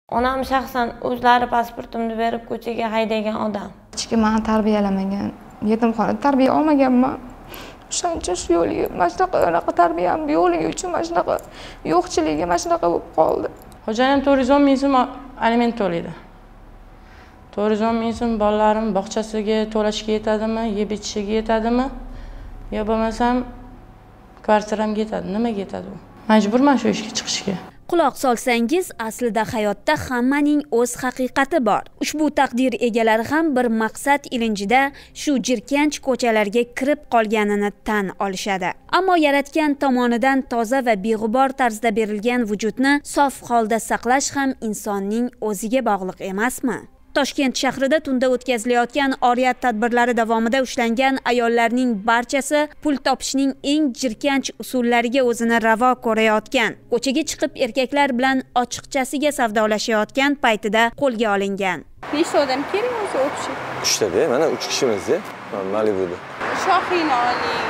Onam shaxsan o'zlari pasportimni berib ko'chaga haydagan odam. Hech kim meni tarbiyalamagan. Yetimxonada tarbiya olmaganman. O'shancha shu yo'liga mana shunaqa tarbiyam yo'ligi uchun mana shunaqa yo'qchiligi mana shunaqa bo'lib qoldi. Xo'jayinim 410 ming so'm aliment to'laydi. 410 ming so'm bolalarim bog'chasiga to'lashga yetadimi, yeb ichishiga yetadimi? Yo bo'lmasam kvartiramga yetadi. Nimaga yetadi u? Majburman shu ishga chiqishga. Quloq solsangiz, aslida hayotda hammaning o'z haqiqati bor. Ushbu taqdir egalari ham bir maqsad ilinjida shu jirkanch ko'chalarga kirib qolganini tan olishadi. Ammo yaratgan tomonidan toza va beg'ubor tarzda berilgan vujudni sof holda saqlash ham insonning o'ziga bog'liq emasmi? Toshkent shahrida tunda o'tkazilayotgan oriyat tadbirlari davomida ushlangan ayollarning barchasi pul topishning eng jirkanch usullariga o'zini ravo ko'rayotgan. Ko'chaga chiqib erkaklar bilan ochiqchasiga savdolashayotgan paytida qo'lga olingan. Nechta odam kerak o'zi o'qishi? 3 tada, mana 3 kishimiz-da. Malibuda. Shohina oling.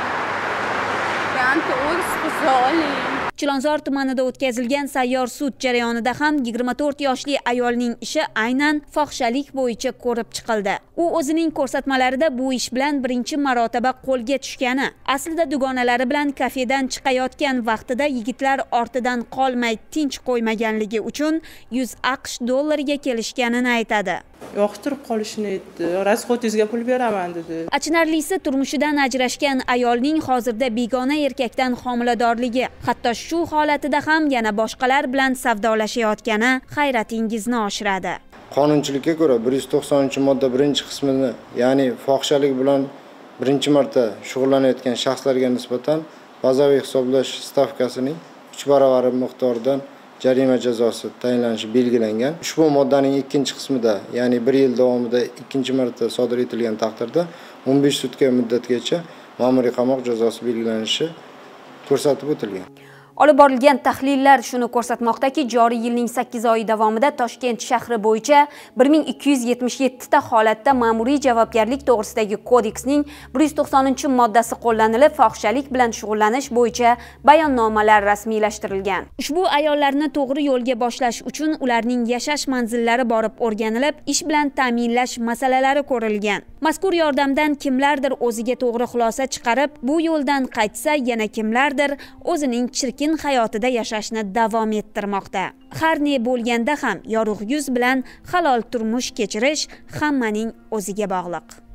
Yanti o'ris qizi oling. Chilonzor tumanida o'tkazilgan sayyor sud jarayonida ham 24 yoshli ayolning ishi aynan fohishalik bo'yicha ko'rib chiqildi. U o'zining ko'rsatmalarida bu ish bilan birinchi marotaba qo'lga tushgani, aslida dugonalari bilan kafedan chiqayotgan vaqtida yigitlar ortidan qolmay tinch qo'ymaganligi uchun 100 AQSh dollariga kelishganini aytadi. Yoqtirib qolishini aytdi. Rasxotingizga pul beraman dedi. Achinarlisi, turmushidan ajrashgan ayolning hozirda begona erkakdan homiladorligi, hatto shu holatida ham yana boshqalar bilan savdolashayotgani hayratingizni oshiradi. Qonunchilikka ko'ra 190-modda 1-qismini, ya'ni fohishalik bilan birinchi marta shug'ullanayotgan shaxslarga nisbatan bazaviy hisoblash stavkasining 3 baravari miqdoridan jarima jazosi tayinlanishi belgilangan. Ushbu moddaning 2-qismida, ya'ni 1 yil davomida 2-marta sodir etilgan taqdirda 15 sutka muddatgacha ma'muriy qamoq jazosi belgilanishi ko'rsatib o'tilgan. Olib borilgan tahlillar shuni ko'rsatmoqdaki, joriy yilning 8 oyi davomida Toshkent shahri bo'yicha 1277 ta holatda ma'muriy javobgarlik to'g'risidagi kodeksning 190-moddasi qo'llanilib, fohishalik bilan shug'ullanish bo'yicha bayonnomalar rasmiylashtirilgan. Ushbu ayollarni to'g'ri yo'lga boshlash uchun ularning yashash manzillari borib o'rganilib, ish bilan ta'minlash masalalari ko'rilgan. Mazkur yordamdan kimlardir o'ziga to'g'ri xulosa chiqarib, bu yo'ldan qaytsa, yana kimlardir o'zining chirkin hayotida yashashni davom ettirmoqda. Har ne bo'lganda ham yorug' yuz bilan halol turmush kechirish hammaning o'ziga bog'liq.